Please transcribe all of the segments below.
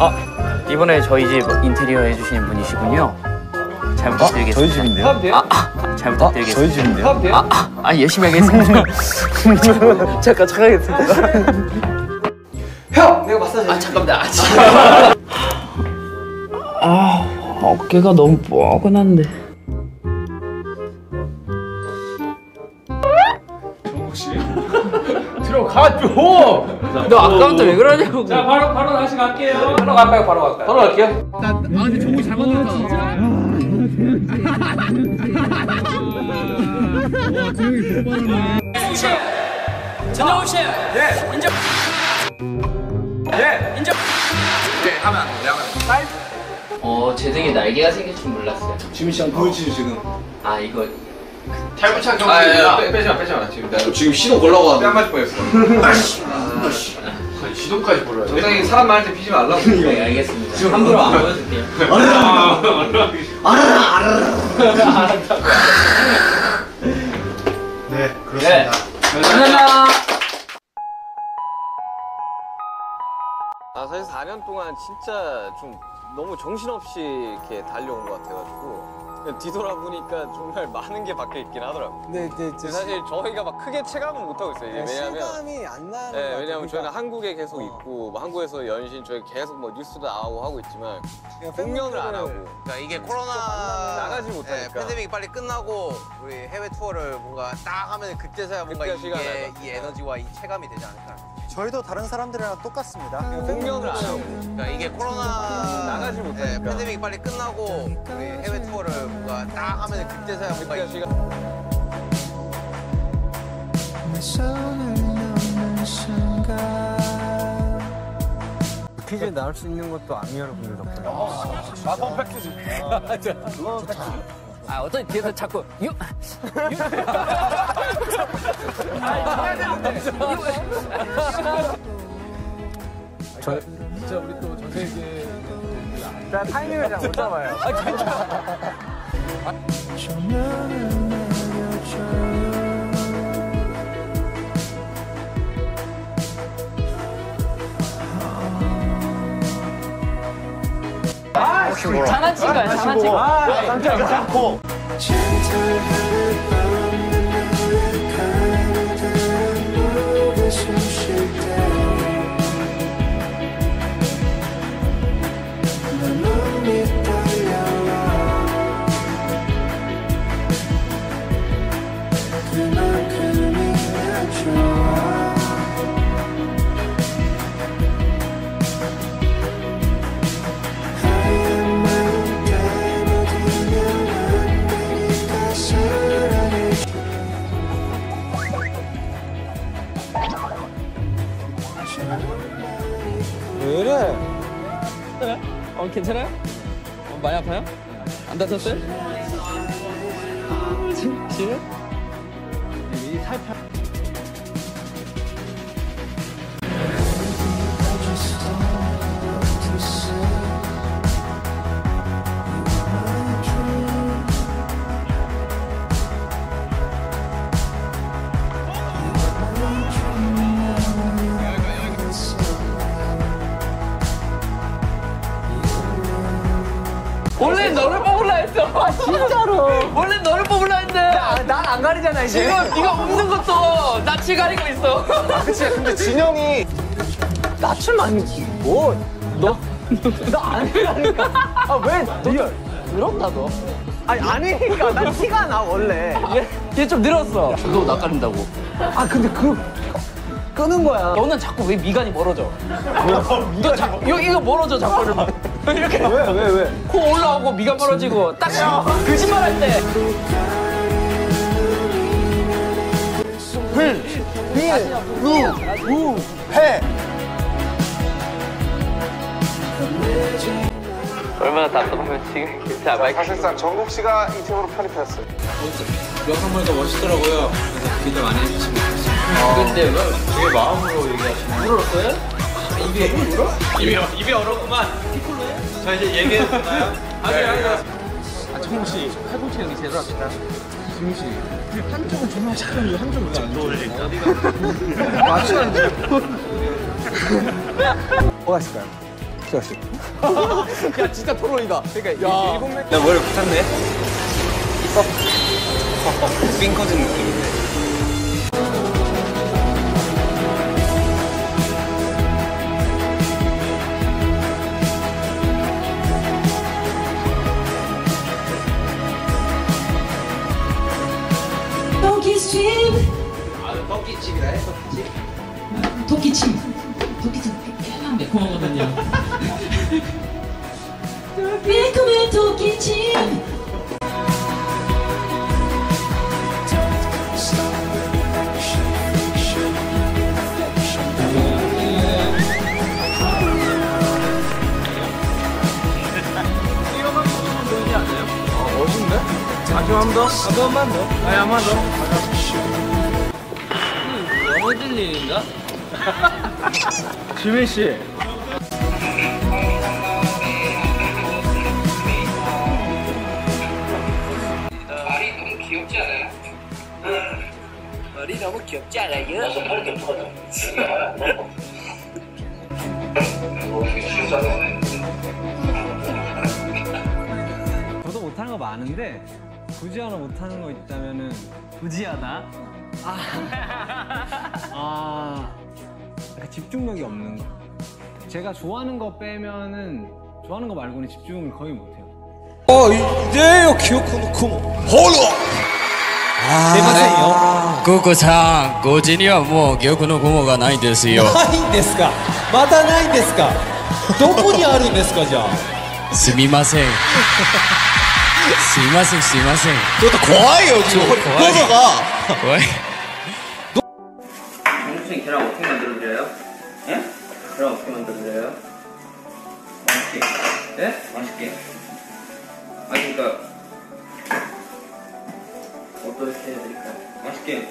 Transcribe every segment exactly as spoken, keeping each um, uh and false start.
아, 이번에 저희 집 인테리어 해주시는 분이시군요. 잘 부탁드리겠습니다. 저희 집인데요? 아, 아, 잘 부탁드리겠습니다. 저희 집인데요? 아, 아, 아, 열심히 하겠습니다. 잠깐 잠깐겠습니다. 형! 내가 마사지 아, 잠깐만. 아, 아, 어깨가 너무 뻐근한데. 혹시 들어가 줘. 너 아까부터 왜 그러냐고. 자, 바로 바로 다시 갈게요. 바로 갈까요? 바로 갈까요? 바로 갈게요. 나, 아, 근데 정우 잘 만들었다. 진짜. 전정우 씨. 예. 인정. 예. 인정. 네, 하면 안 돼. 하면 안 돼. 어, 제 등에 날개가 생길 줄 몰랐어요. 지민 씨랑 보여주죠 지금. 아, 이거 탈부착 경기. 아, 야, 야, 빼, 빼지 마, 빼지 마. 지금 내가 지금 시동 걸라고 뺨 하는데. 맞을 뻔했어. 아니, 시동까지 걸어야 돼. 정상이 사람 많을 때 피지 말라고. 네, 알겠습니다. 함부로 안 보여줄게요. 네, 그렇습니다. 감사합니다. 아 사실 사 년 동안 진짜 좀 너무 정신없이 이렇게 달려온 것 같아가지고 그냥 뒤돌아보니까 정말 많은 게 바뀌어 있긴 하더라고요. 네, 네, 근데 사실 저희가 막 크게 체감은 못하고 있어요. 이게 왜냐면 실감이 안 나는 네, 것 왜냐면 같아요. 저희는 한국에 계속 어. 있고 뭐 한국에서 연신 저희 계속 뭐 뉴스도 나오고 하고 있지만 그냥 공연을 안 하고 그러니까 이게 코로나 나가지 못하니까. 네, 팬데믹이 빨리 끝나고 우리 해외 투어를 뭔가 딱 하면 그때서야 뭔가 그때 이게 시간 알죠. 이 에너지와 이 체감이 되지 않을까. 저희도 다른 사람들이랑 똑같습니다. 공연을 안 하고 그러니까 이게 코로나 나가지 네, 못하니까. 팬데믹이 빨리 끝나고 우리 해외 투어를 뭔가 딱 하면 그때서야 뭔가 그때 이 시간 퀴즈에 나올 수 있는 것도 악미하는 분들 덕분에. 마법 팩트지. 아, 어떤 뒤에서 자꾸 유. 유. 저 진짜 우리 또 전 세계 나 타이밍을 잘 못 잡아요. 장난친 거야, 장난친 거. 아, 깜짝이야. 잡고. 왜 이래? 어, 괜찮아요? 어, 많이 아파요? 안 다쳤어요? 지금? 이 살팔. 원래 너를 뽑으려 했어. 아, 진짜로. 원래 너를 뽑으려 했는데. 난 안 가리잖아, 이제. 지금 네가 웃는 것도 낯을 가리고 있어. 아, 그치. 근데 진영이 낯을 많이 뭐? 너? 너 아니라니까. 아, 왜? 리얼. 늘었다 너. 아니, 아니니까. 난 티가 나, 원래. 얘 좀 늘었어. 너 낯가린다고. 아, 근데 그 끄는 거야. 너는 자꾸 왜 미간이 멀어져? 너 자, 이거, 이거 멀어져 자꾸 이러면. 이렇게 왜, 왜, 왜? 코 올라오고 미간 멀어지고 딱 거짓말 할 때. 불, 빌, 루, 우, 해. 얼마나 답답하면 지금 진짜 마이크. 사실상 정국 씨가 이 팀으로 편입했어요. 영상 보니까 멋있더라고요. 그래서 기대 많이 해주시면 좋겠습니다. 근데 왜 되게 마음으로 얘기하시네요. 울었어요? 입이 울어? 입이 입이 얼었구만. 자 이제 얘기해 주나요? 아니 아니. 아 청국 씨 팔꿈치 여기 제대로 합시다. 지민 씨. 한쪽은 정말 착하고 한쪽은 안 좋으니까. 맞추는데. 뭐가 있을까요? 자식. 야 진짜 토론이다. 그러니까 야. 일곱 명. 야 머리 붙었네. 이뻐. 삥 꺼진 느낌인데. 토끼찜. 아, 떡기집이라 해, 떡기집. 토끼찜. 토끼찜 꽤나 매콤하거든요. 매콤한 토끼찜. 멋있는데? 아, 좀 한 번 더? 한 번만 더? 아니, 한 번 더? 넘어질 일인가? 지민 씨. 말이 너무 귀엽지 않아요? 말이 너무 귀엽지 않아요? 나도 팔 좀 터져. 저도 못하는 거 많은데 굳이 하나 못하는 거 있다면은 굳이 하나? 아, 아, 약간 집중력이 없는 거. 제가 좋아하는 거 빼면은 좋아하는 거 말고는 집중을 거의 못해요. ゴーコさん、ごじにはもう玉のゴモがないんですよ。 ないんですか。またないんですか。どこにあるんですかじゃあ。 すみません。すいません、すいません。 ちょっと怖いよ지금喉が。 怖い。 정수생 계란 어떻게 만들어드려요? 예? 계란 어떻게 만들어드려요? 맛있게. 예? 맛있게. 아니 그니까 어떻게 해드릴까요? 맛있게.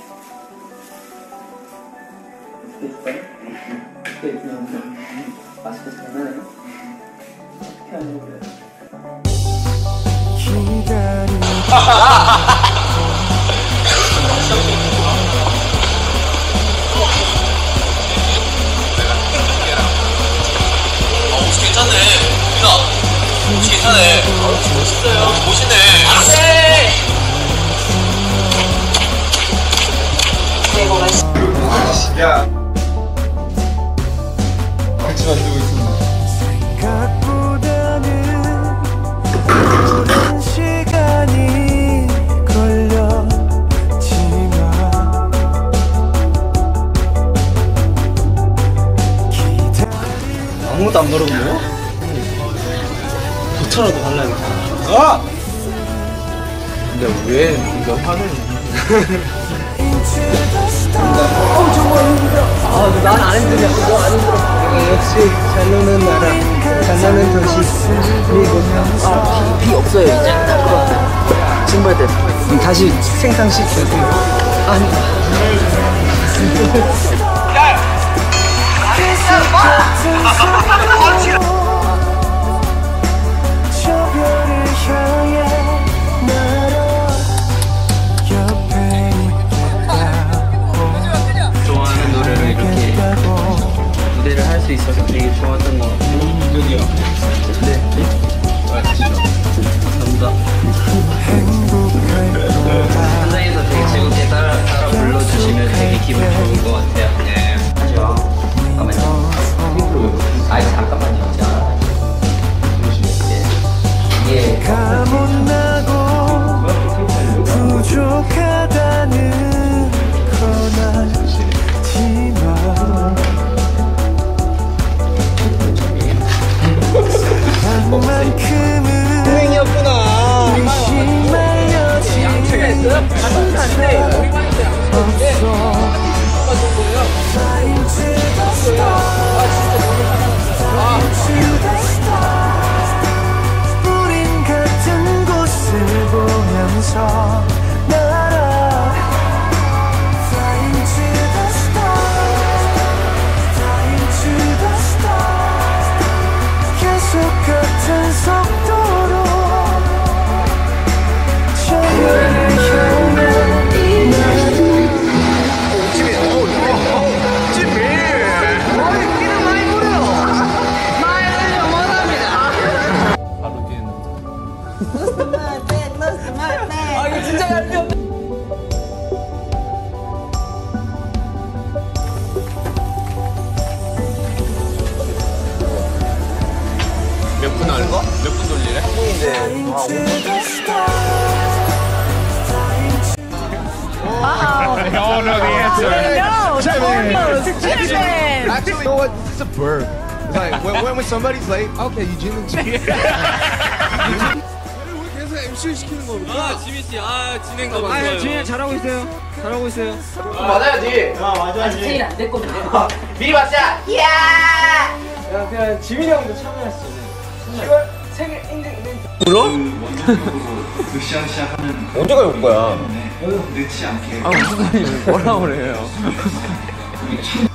어떻게 해줄까요? 어떻게 해주면 맛있게 잘 나요? 어떻게 하는 거예요? 괜찮네. 야, 혹시 괜찮네. 멋있어요. 멋있네. 안돼. 야. 같이 만들고 있습니다. 아무것도 안 바르고 뭐요? 도차라도 발라야겠다. 아! 근데 왜 이거 화를 아, 난 안 힘들냐? 너 안 힘들어. 역시 잘 노는 나라, 잘 노는 도시, 미국. 아, 비, 비 없어요 이제. 다 들어왔어요. 신발들. 그럼 다시 생산시켜주세요. 아니. 좋아하는 노래를 이렇게 무대를 할 수 있어서 되게 좋았던 것 같아요. 여기요? 네. 감사합니다. 현장에서 되게 즐겁게 따라, 따라 불러주시면 되게 기분 좋을 것 같아요. 네. 하죠. 잠깐만요. 아니, 잠깐만요. 자. 예. 부족하다는 건 알지만 몇 분 할까? 몇 분 돌리래? Wow. They all know the answer. No, almost. Jimin. Actually, you know what? It's a verb. It's like when, when, when somebody's late, okay, Eugene. 계속 엠씨 시키는 거. 아 지민 씨, 아 진행 너무 아, 좋아요. 진행 잘하고 있어요. 잘하고 있어요. 맞아야지. 아 맞아야지. 세일아, 내 거면 내 미리 맞자. 야 그냥 지민이 형도 참여했어. 시월 생일 인증 이벤트. 언제가 올 거야? 아 무슨 소리 뭐라 그래요?